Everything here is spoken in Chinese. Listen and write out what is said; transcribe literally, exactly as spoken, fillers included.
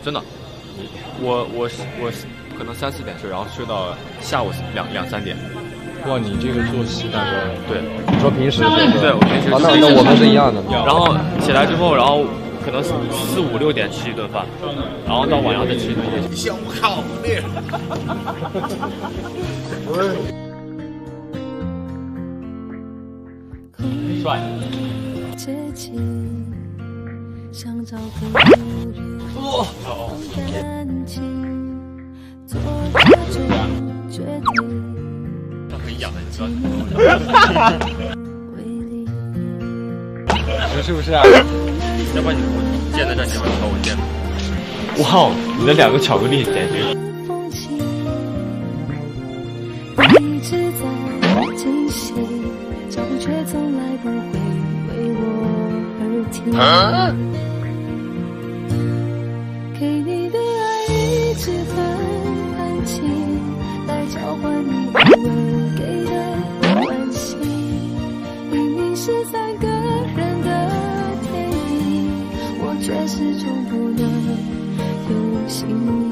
真的。我我我可能三四点睡，然后睡到下午两两三点。 哇，你这个作息大概对， 你说平时对，我平时啊，那那我们是一样的。 然后起来之后，然后可能四五六点吃一顿饭，然后到晚上再吃一顿夜宵。 想好嘞。 帅。哦。这很痒的，你知道吗？ 是不是啊？ 要不然你我建在这，你要不要和我建？哇，你的两个巧克力简直。一直在惊喜，脚步却从来不会为我而停。啊、给你的爱一直很安静，来交换你我给的关心。明明是三个人的天地，我却始终不能有心。